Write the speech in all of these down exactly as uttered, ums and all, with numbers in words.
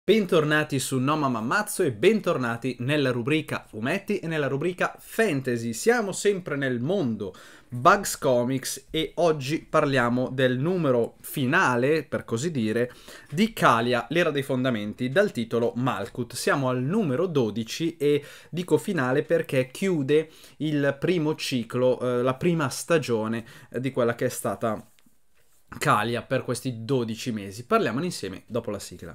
Bentornati su No Mamma Ammazzo e bentornati nella rubrica fumetti e nella rubrica fantasy. Siamo sempre nel mondo Bugs Comics e oggi parliamo del numero finale, per così dire, di Kalia, l'era dei fondamenti, dal titolo Malkuth. Siamo al numero dodici e dico finale perché chiude il primo ciclo, eh, la prima stagione eh, di quella che è stata Kalia per questi dodici mesi. Parliamone insieme dopo la sigla.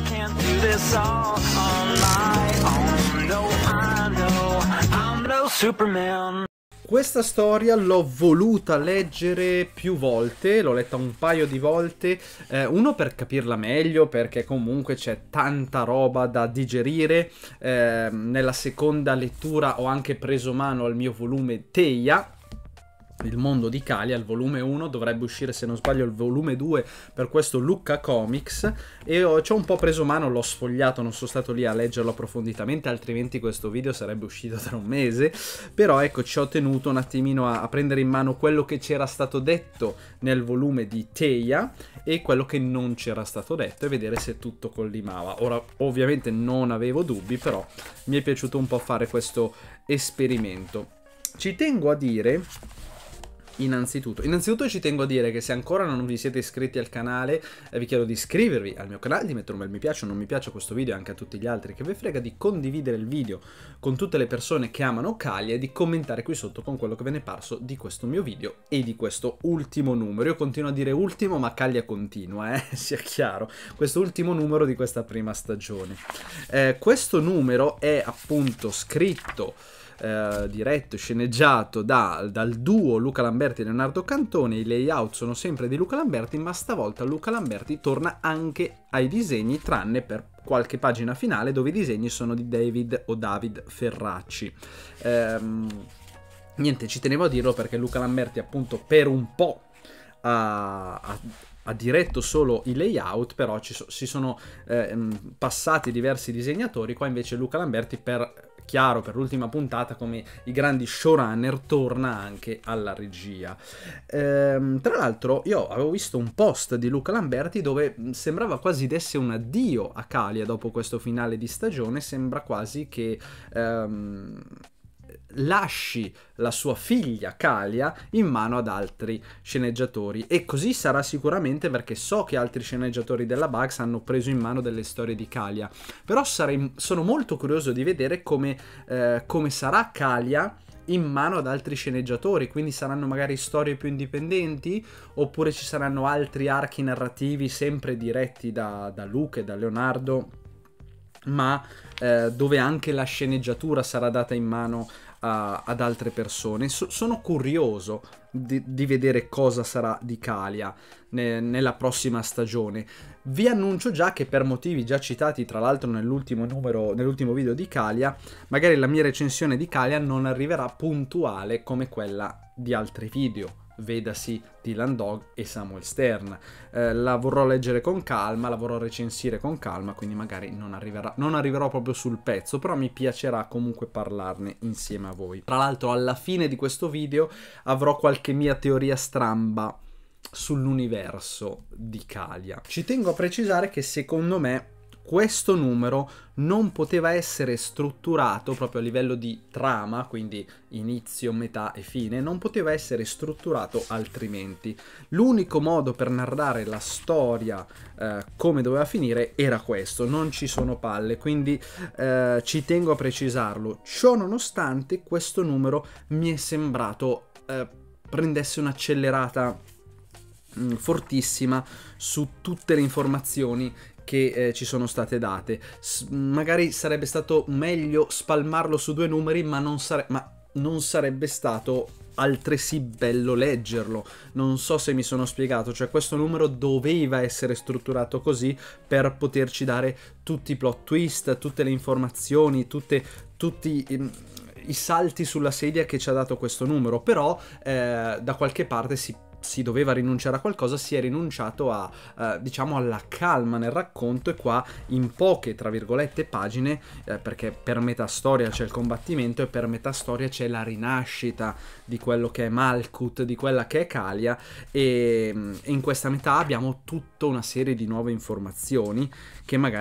Questa storia l'ho voluta leggere più volte, l'ho letta un paio di volte, eh, uno per capirla meglio, perché comunque c'è tanta roba da digerire. Eh, nella seconda lettura ho anche preso mano al mio volume Teia, il mondo di Kalia, il volume uno, dovrebbe uscire se non sbaglio il volume due per questo Lucca Comics, e ho, ci ho un po' preso mano, l'ho sfogliato, non sono stato lì a leggerlo approfonditamente, altrimenti questo video sarebbe uscito tra un mese. Però ecco, ci ho tenuto un attimino a, a prendere in mano quello che c'era stato detto nel volume di Teia e quello che non c'era stato detto e vedere se tutto collimava. Ora ovviamente non avevo dubbi, però mi è piaciuto un po' fare questo esperimento. Ci tengo a dire Innanzitutto, innanzitutto ci tengo a dire che se ancora non vi siete iscritti al canale, eh, vi chiedo di iscrivervi al mio canale, di mettere un bel mi piace o non mi piace a questo video e anche a tutti gli altri che vi frega, di condividere il video con tutte le persone che amano Kalia e di commentare qui sotto con quello che ve ne è parso di questo mio video e di questo ultimo numero. Io continuo a dire ultimo, ma Kalia continua, eh, sia chiaro. Questo ultimo numero di questa prima stagione. Eh, questo numero è appunto scritto, Uh, diretto e sceneggiato da, dal duo Luca Lamberti e Leonardo Cantone. I layout sono sempre di Luca Lamberti, ma stavolta Luca Lamberti torna anche ai disegni, tranne per qualche pagina finale dove i disegni sono di David o David Ferracci. Um, niente, ci tenevo a dirlo perché Luca Lamberti appunto per un po' ha, ha ha diretto solo i layout, però ci so, si sono eh, passati diversi disegnatori. Qua invece Luca Lamberti, per chiaro, per l'ultima puntata, come i grandi showrunner, torna anche alla regia. Ehm, tra l'altro io avevo visto un post di Luca Lamberti dove sembrava quasi desse un addio a Kalia dopo questo finale di stagione. Sembra quasi che ehm, lasci la sua figlia Kalia in mano ad altri sceneggiatori, e così sarà sicuramente, perché so che altri sceneggiatori della Bugs hanno preso in mano delle storie di Kalia. Però sarei, sono molto curioso di vedere come, eh, come sarà Kalia in mano ad altri sceneggiatori, quindi saranno magari storie più indipendenti oppure ci saranno altri archi narrativi sempre diretti da, da Luca e da Leonardo, ma eh, dove anche la sceneggiatura sarà data in mano a, ad altre persone. So, sono curioso di, di vedere cosa sarà di Kalia ne, nella prossima stagione. Vi annuncio già che, per motivi già citati tra l'altro nell'ultimo numero, nell'ultimo video di Kalia, magari la mia recensione di Kalia non arriverà puntuale come quella di altri video, vedasi Dylan Dog e Samuel Stern. Eh, la vorrò leggere con calma, la vorrò recensire con calma, quindi magari non, arriverà, non arriverò proprio sul pezzo, però mi piacerà comunque parlarne insieme a voi. Tra l'altro alla fine di questo video avrò qualche mia teoria stramba sull'universo di Kalia. Ci tengo a precisare che secondo me questo numero non poteva essere strutturato proprio a livello di trama, quindi inizio, metà e fine, non poteva essere strutturato altrimenti. L'unico modo per narrare la storia eh, come doveva finire era questo, non ci sono palle, quindi eh, ci tengo a precisarlo. Ciò nonostante, questo numero mi è sembrato eh, prendesse un'accelerata mh, fortissima su tutte le informazioni che eh, ci sono state date. S magari sarebbe stato meglio spalmarlo su due numeri, ma non, sare ma non sarebbe stato altresì bello leggerlo. Non so se mi sono spiegato, cioè questo numero doveva essere strutturato così per poterci dare tutti i plot twist, tutte le informazioni, tutte, tutti i, i salti sulla sedia che ci ha dato questo numero. Però eh, da qualche parte si si doveva rinunciare a qualcosa, si è rinunciato a, eh, diciamo, alla calma nel racconto, e qua in poche, tra virgolette, pagine, eh, perché per metà storia c'è il combattimento e per metà storia c'è la rinascita di quello che è Malkuth, di quella che è Kalia, e, e in questa metà abbiamo tutta una serie di nuove informazioni che magari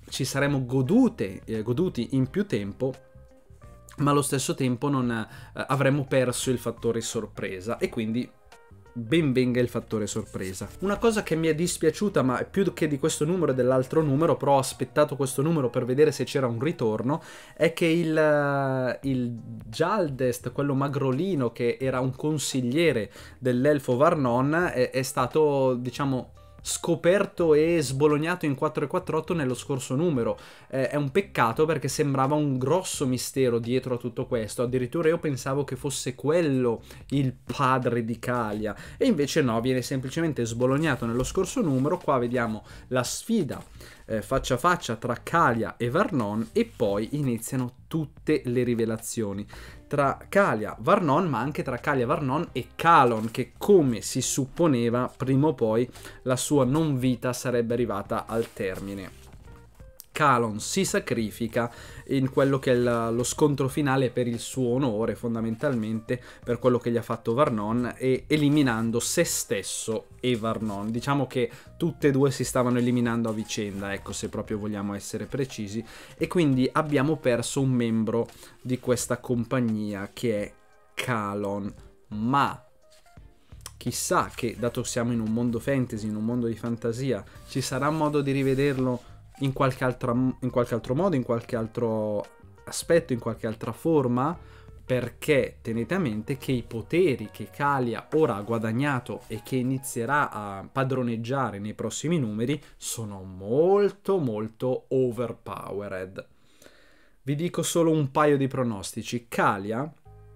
ci saremmo godute, eh, goduti in più tempo, ma allo stesso tempo non eh, avremmo perso il fattore sorpresa, e quindi ben venga il fattore sorpresa. Una cosa che mi è dispiaciuta, ma più che di questo numero e dell'altro numero, però ho aspettato questo numero per vedere se c'era un ritorno, è che il, il Jaldest, quello magrolino che era un consigliere dell'elfo Varnon, è, è stato, diciamo, scoperto e sbolognato in quattro e quarantotto nello scorso numero. Eh, è un peccato, perché sembrava un grosso mistero dietro a tutto questo, addirittura io pensavo che fosse quello il padre di Kalia, e invece no, viene semplicemente sbolognato nello scorso numero. Qua vediamo la sfida eh, faccia a faccia tra Kalia e Varnon, e poi iniziano tutte le rivelazioni tra Kalia, Varnon, ma anche tra Kalia, Varnon e Kalon, che, come si supponeva, prima o poi la sua non vita sarebbe arrivata al termine. Kalon si sacrifica in quello che è la, lo scontro finale per il suo onore, fondamentalmente per quello che gli ha fatto Varnon, e eliminando se stesso e Varnon. Diciamo che tutte e due si stavano eliminando a vicenda, ecco, se proprio vogliamo essere precisi, e quindi abbiamo perso un membro di questa compagnia, che è Kalon. Ma chissà che, dato che siamo in un mondo fantasy, in un mondo di fantasia, ci sarà modo di rivederlo in qualche, altra, in qualche altro modo, in qualche altro aspetto, in qualche altra forma, perché tenete a mente che i poteri che Kalia ora ha guadagnato e che inizierà a padroneggiare nei prossimi numeri sono molto molto overpowered. Vi dico solo un paio di pronostici. Kalia,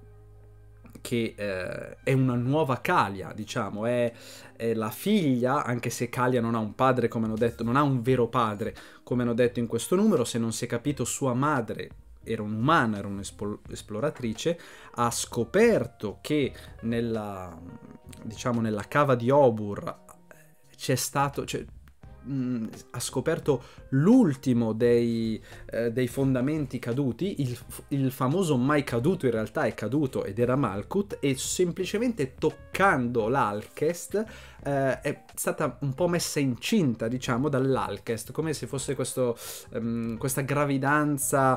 che eh, è una nuova Kalia, diciamo, è, è la figlia, anche se Kalia non ha un padre, come hanno detto, non ha un vero padre, come hanno detto in questo numero. Se non si è capito, sua madre era un'umana, era un'esploratrice, ha scoperto che nella, diciamo, nella cava di Obur c'è stato... Cioè, mh, ha scoperto l'ultimo dei, eh, dei fondamenti caduti, il, il famoso mai caduto in realtà è caduto ed era Malkuth, e semplicemente toccando l'Alcest eh, è stata un po' messa incinta, diciamo, dall'Alcest, come se fosse questo, um, questa gravidanza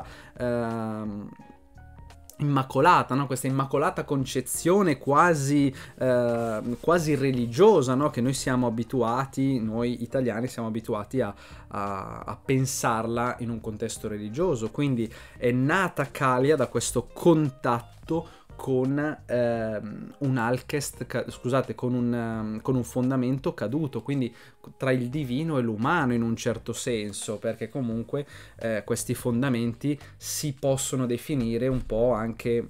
uh, immacolata, no? Questa immacolata concezione quasi, eh, quasi religiosa, no? Che noi siamo abituati, noi italiani siamo abituati a, a, a pensarla in un contesto religioso. Quindi è nata Kalia da questo contatto con ehm, un Alcest, scusate, con un, um, con un fondamento caduto, quindi tra il divino e l'umano in un certo senso, perché comunque eh, questi fondamenti si possono definire un po' anche,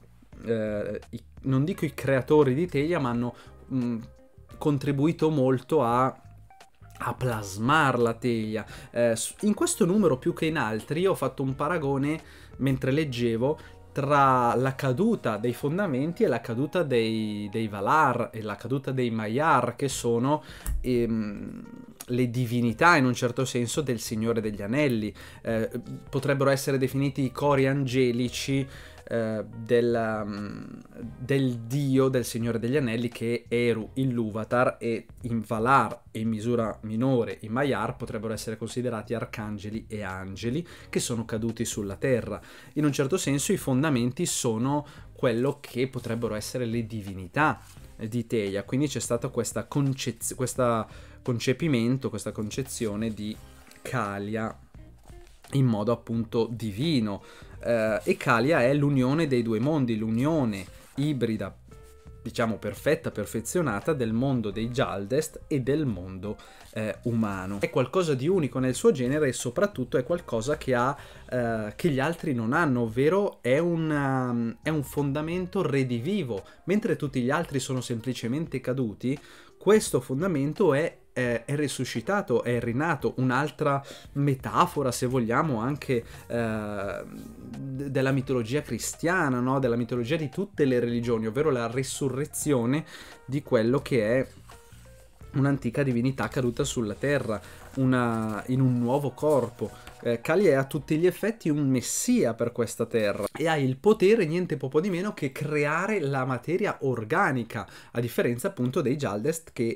eh, i, non dico i creatori di Telia, ma hanno mh, contribuito molto a a plasmar la Telia. Eh, in questo numero più che in altri io ho fatto un paragone mentre leggevo tra la caduta dei fondamenti e la caduta dei, dei Valar e la caduta dei Maiar, che sono ehm, le divinità in un certo senso del Signore degli Anelli. Eh, potrebbero essere definiti i cori angelici eh, del, um, del dio del Signore degli Anelli, che è Eru Ilúvatar, e in Valar e in misura minore i Maiar potrebbero essere considerati arcangeli e angeli che sono caduti sulla terra. In un certo senso i fondamenti sono quello che potrebbero essere le divinità di Telia, quindi c'è stato questa concez- questa concepimento, questa concezione di Kalia in modo appunto divino, eh, e Kalia è l'unione dei due mondi, l'unione ibrida, diciamo perfetta, perfezionata del mondo dei Jaldest e del mondo eh, umano. È qualcosa di unico nel suo genere, e soprattutto è qualcosa che ha eh, che gli altri non hanno, ovvero è un, um, è un fondamento redivivo. Mentre tutti gli altri sono semplicemente caduti, questo fondamento è è risuscitato, è rinato. Un'altra metafora, se vogliamo, anche eh, della mitologia cristiana, no? Della mitologia di tutte le religioni, ovvero la risurrezione di quello che è un'antica divinità caduta sulla terra, una, in un nuovo corpo. Eh, Kalia è a tutti gli effetti un messia per questa terra e ha il potere niente poco di meno che creare la materia organica, a differenza appunto dei Jaldest, che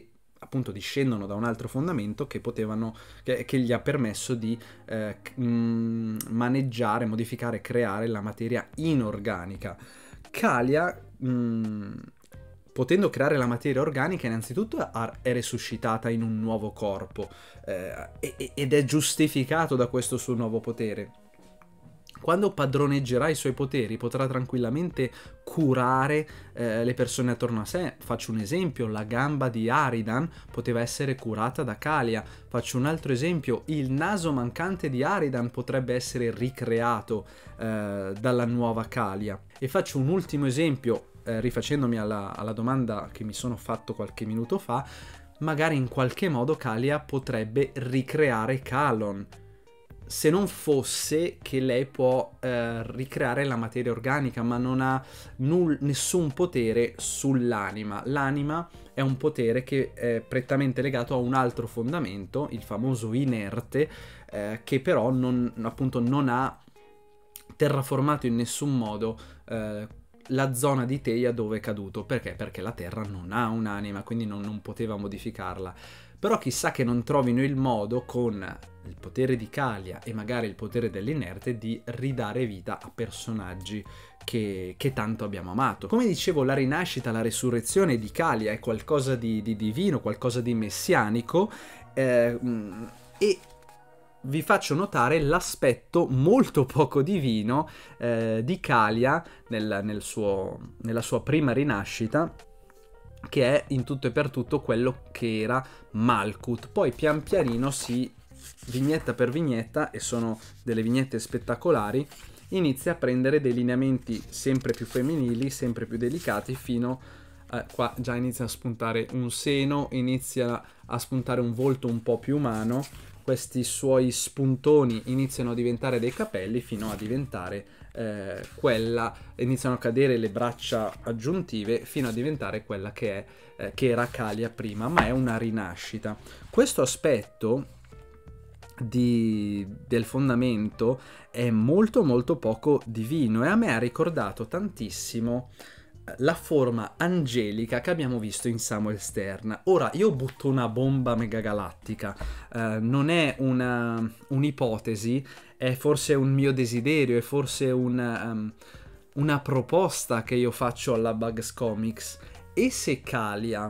appunto discendono da un altro fondamento che potevano, che, che gli ha permesso di eh, mh, maneggiare, modificare, creare la materia inorganica. Kalia, mh, potendo creare la materia organica, innanzitutto è resuscitata in un nuovo corpo eh, ed è giustificato da questo suo nuovo potere. Quando padroneggerà i suoi poteri potrà tranquillamente curare eh, le persone attorno a sé. Faccio un esempio: la gamba di Aridan poteva essere curata da Kalia. Faccio un altro esempio: il naso mancante di Aridan potrebbe essere ricreato eh, dalla nuova Kalia. E faccio un ultimo esempio, eh, rifacendomi alla, alla domanda che mi sono fatto qualche minuto fa: magari in qualche modo Kalia potrebbe ricreare Kalon, se non fosse che lei può eh, ricreare la materia organica, ma non ha null- nessun potere sull'anima. L'anima è un potere che è prettamente legato a un altro fondamento, il famoso inerte, eh, che però non, appunto, non ha terraformato in nessun modo eh, la zona di Theia dove è caduto. Perché? Perché la Terra non ha un'anima, quindi non, non poteva modificarla. Però chissà che non trovino il modo, con il potere di Kalia e magari il potere dell'inerte, di ridare vita a personaggi che, che tanto abbiamo amato. Come dicevo, la rinascita, la resurrezione di Kalia è qualcosa di, di divino, qualcosa di messianico, eh, e vi faccio notare l'aspetto molto poco divino eh, di Kalia nel, nel suo, nella sua prima rinascita, che è in tutto e per tutto quello che era Malkuth. Poi pian pianino si, vignetta per vignetta, e sono delle vignette spettacolari, inizia a prendere dei lineamenti sempre più femminili, sempre più delicati, fino a qua già inizia a spuntare un seno, inizia a spuntare un volto un po' più umano, questi suoi spuntoni iniziano a diventare dei capelli, fino a diventare eh, quella, iniziano a cadere le braccia aggiuntive, fino a diventare quella che, è, eh, che era Kalia prima, ma è una rinascita. Questo aspetto di, del fondamento è molto molto poco divino, e a me ha ricordato tantissimo la forma angelica che abbiamo visto in Samuel Stern. Ora, io butto una bomba megagalattica, eh, non è una, un'ipotesi, è forse un mio desiderio, è forse una, um, una proposta che io faccio alla Bugs Comics. E se Kalia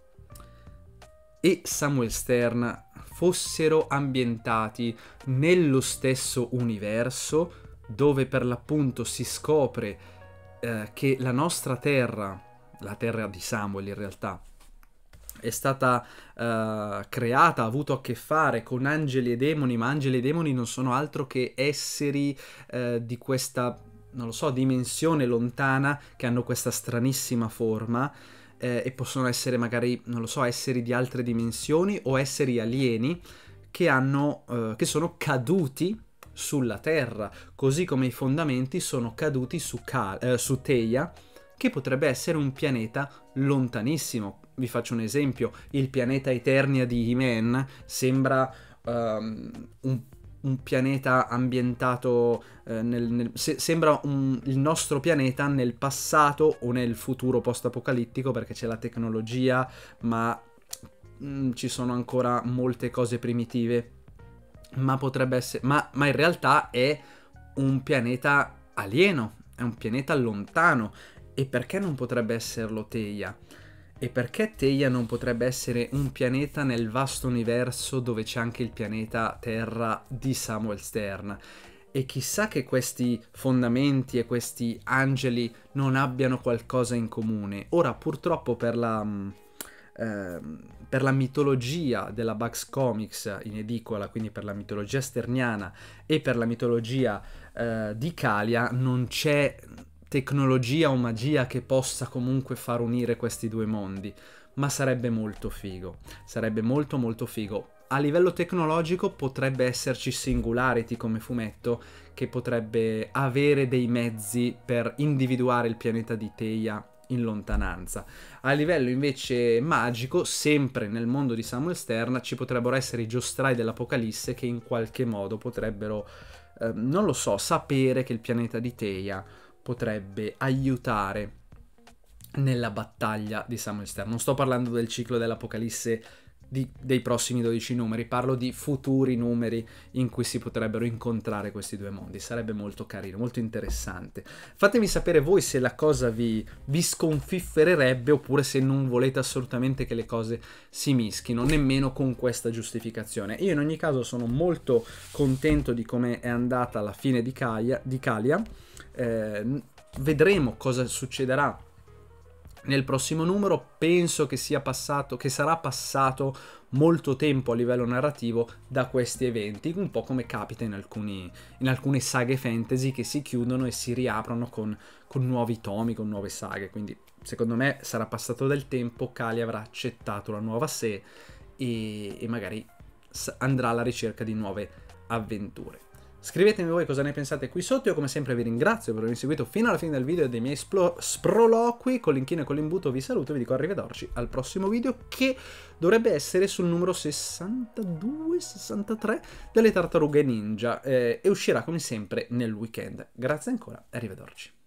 e Samuel Stern fossero ambientati nello stesso universo, dove per l'appunto si scopre eh, che la nostra terra, la terra di Samuel in realtà, è stata uh, creata, ha avuto a che fare con angeli e demoni, ma angeli e demoni non sono altro che esseri uh, di questa, non lo so, dimensione lontana, che hanno questa stranissima forma, eh, e possono essere magari, non lo so, esseri di altre dimensioni o esseri alieni che, hanno, uh, che sono caduti sulla Terra, così come i fondamenti sono caduti su, Ka- eh, su Theia, che potrebbe essere un pianeta lontanissimo. Vi faccio un esempio: il pianeta Eternia di He-Man sembra um, un, un pianeta ambientato eh, nel, nel se, sembra un, il nostro pianeta nel passato o nel futuro post-apocalittico, perché c'è la tecnologia, ma mh, ci sono ancora molte cose primitive. Ma potrebbe essere, ma, ma in realtà è un pianeta alieno, è un pianeta lontano. E perché non potrebbe esserlo Theia? E perché Theia non potrebbe essere un pianeta nel vasto universo dove c'è anche il pianeta Terra di Samuel Stern? E chissà che questi fondamenti e questi angeli non abbiano qualcosa in comune. Ora, purtroppo, per la, eh, per la mitologia della Bugs Comics in edicola, quindi per la mitologia sterniana e per la mitologia eh, di Kalia, non c'è tecnologia o magia che possa comunque far unire questi due mondi, ma sarebbe molto figo, sarebbe molto molto figo. A livello tecnologico potrebbe esserci Singularity come fumetto, che potrebbe avere dei mezzi per individuare il pianeta di Theia in lontananza. A livello invece magico, sempre nel mondo di Samuel Stern, ci potrebbero essere i giostrai dell'Apocalisse che in qualche modo potrebbero, eh, non lo so, sapere che il pianeta di Theia potrebbe aiutare nella battaglia di Samuel Stern. Non sto parlando del ciclo dell'Apocalisse di, dei prossimi dodici numeri, parlo di futuri numeri in cui si potrebbero incontrare questi due mondi. Sarebbe molto carino, molto interessante. Fatemi sapere voi se la cosa vi, vi sconfiffererebbe oppure se non volete assolutamente che le cose si mischino, nemmeno con questa giustificazione. Io in ogni caso sono molto contento di come è andata la fine di Kalia, di Kalia. Eh, vedremo cosa succederà nel prossimo numero. Penso che sia passato, che sarà passato molto tempo a livello narrativo da questi eventi, un po' come capita in, alcuni, in alcune saghe fantasy che si chiudono e si riaprono con, con nuovi tomi, con nuove saghe. Quindi secondo me sarà passato del tempo, Kalia avrà accettato la nuova sé e, e magari andrà alla ricerca di nuove avventure. Scrivetemi voi cosa ne pensate qui sotto. Io come sempre vi ringrazio per avermi seguito fino alla fine del video e dei miei sproloqui. Con l'inchino e con l'imbuto vi saluto e vi dico arrivederci al prossimo video, che dovrebbe essere sul numero sessantadue sessantatré delle Tartarughe Ninja, eh, e uscirà come sempre nel weekend. Grazie ancora e arrivederci.